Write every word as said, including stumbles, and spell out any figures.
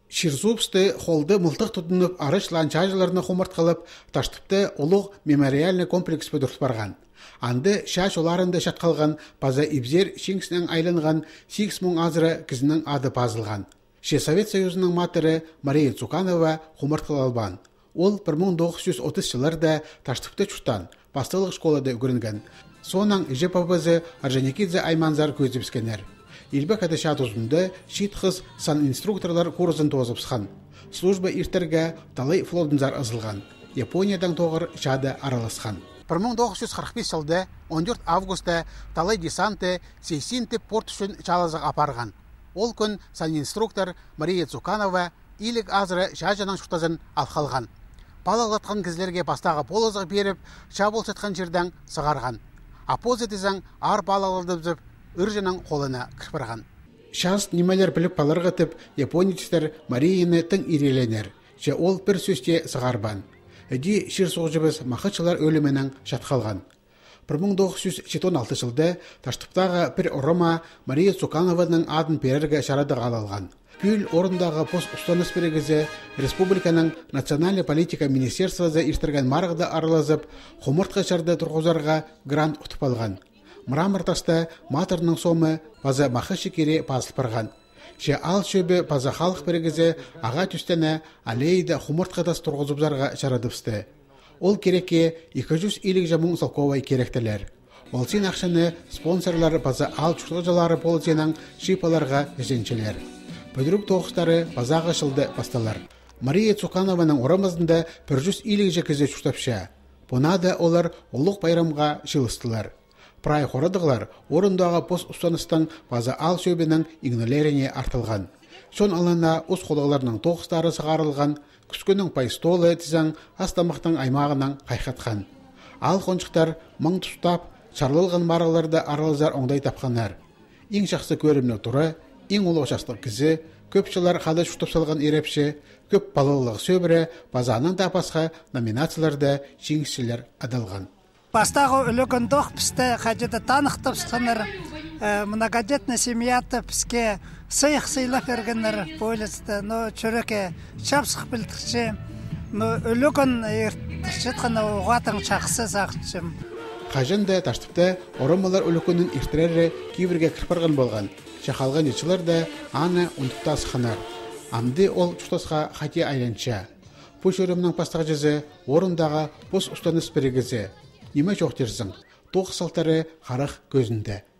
Ширзубсты холды мылтық тұтынып арыш ланчажыларына хомыртқалып, таштыпты олық мемориальный комплекс бөдірт барған. Анды шаш оларында шатқалған паза ибзер шеңсінен айланған сегіз мың азыры кізінің ады пазылған. Ше Совет Союзының матыры Мария Цуканова хомыртқалалбан. Ол бір мың тоғыз жүз отыз жыларда таштыпты чуштан, бастылық школада үгірінген. Сонан Иже папазы Орджоникидзе Айманзар көзіпскенер. Илбек әдішат ұзынды шит қыз сан инструкторлар курсын тозыпсқан. Служба иртерге талай флотынзар ызылған. Япониядан тоғыр жады араласқан. бір мың тоғыз жүз қырық бес жылда он төрт августта талай десанты Сейсинті порт үшін чалазық апарған. Ол күн сан инструктор Мария Цуканова илік азыры жажанан шуқтазын алқалған. Балалатқан кізлерге бастағы полозық беріп, шабыл сатқан жерден сығарған. Апозы дезің ар балалады үржінің қолына кірпірған. Шас немелер біліп баларға тіп, японецтер Марияны тың иреленер, же ол бір сөзде сығарбан. Әді шыр соғжыбыз мақытшылар өліменің жатқалған. бір мың тоғыз жүз жетпіс алты жылда Таштыптағы бір ұрыма Мария Цуканованың адын перерге шарадық алалған. Күл орындағы пост ұстаныс берегізі республиканың национальный политика министерствазы иртірген марғыда аралазып, қомыртқа шарды тұрғызарға грант ұтып алған. Мрамыртаста матырның сомы паза мақышы кере пазылпырған. Ше ал шөбі паза халық берегізі аға түстені алейді қомыртқадас тұрғызыпзарға шарадыпсты. Ол керекке екі жүз елу жамың салковай керектілер. Ол сен ақшаны спонсорлары паза ал чүртғыжалары ползенің шипаларға жеңчелер. Бөдірік тоғыстары пазаға шылды басталар. Мария Цуканованың орамызында бір жүз елу жекізі чүртапша. Бұнада олар ұлық байрамға шылыстылар. Прай қорадығылар орындағы пост ұстаныстың база ал шөбінің игнолеріне артылған. Сон алына ұс қолығыларының тоғыстары сығарылған, күскінің пайстолы тізің астамақтың аймағынан қайқатқан. Ал қоншықтар мың тұстап, шарлылған мараларды аралызар оңдай тапқанар. Ең жақсы көрімні тұры, ең ұлы жастық кізі, көпшілер қады шүтіп салған ерепші, көп балылығы сөбірі базаның да басқа номинацияларды жеңісшілер адалған. Бастағы үлігін доқ пісті қажеті танықтып сыныр, многодетный семьяты піске сыйық сыйлап бергенер полисті, но чүреке шапсық білтікші, үлігін ертішетқаны оғатын шақсы сақшым. Қажында таштыпты орымалар үлігінің ертірері кейбірге кірпірген болған. Шақалған етшілер де аны ұндықтас қанар. Амды ол чұтасқа қате айланша. Пөш өрімнің пастағы жезі орындағы бос ұстаныс берегізі. Неме жоқ дерсің, тоқ салтары қарық көзінде.